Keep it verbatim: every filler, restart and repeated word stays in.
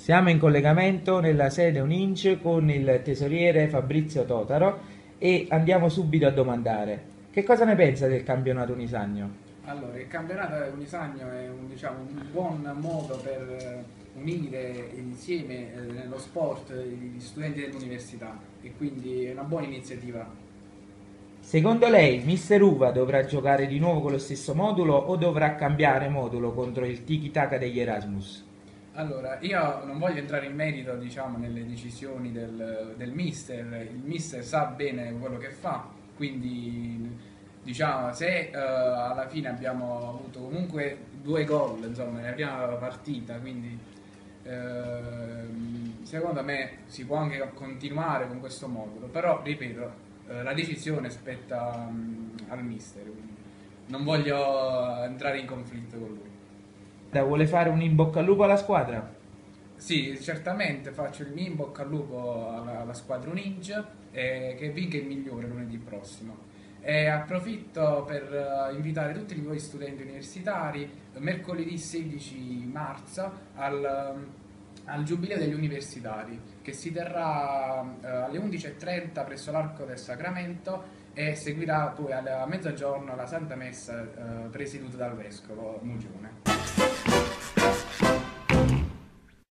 Siamo in collegamento nella sede UNINCE con il tesoriere Fabrizio Totaro e andiamo subito a domandare: che cosa ne pensa del campionato Unisagno? Allora, il campionato Unisagno è un, diciamo, un buon modo per eh, unire insieme eh, nello sport gli studenti dell'università e quindi è una buona iniziativa. Secondo lei mister Uva dovrà giocare di nuovo con lo stesso modulo o dovrà cambiare modulo contro il tiki-taka degli Erasmus? Allora, io non voglio entrare in merito, diciamo, nelle decisioni del, del mister, il mister sa bene quello che fa, quindi diciamo, se eh, alla fine abbiamo avuto comunque due gol, insomma, nella prima partita, quindi ehm, secondo me si può anche continuare con questo modulo, però ripeto, eh, la decisione spetta mm, al mister, quindi non voglio entrare in conflitto con lui. Vuole fare un in bocca al lupo alla squadra? Sì, certamente faccio il mio in bocca al lupo alla, alla squadra Ninja e che vinca il migliore lunedì prossimo. E approfitto per eh, invitare tutti i voi studenti universitari eh, mercoledì sedici marzo al, mm, al Giubileo degli Universitari che si terrà eh, alle undici e trenta presso l'Arco del Sacramento e seguirà poi a mezzogiorno la Santa Messa eh, presieduta dal Vescovo Mugione.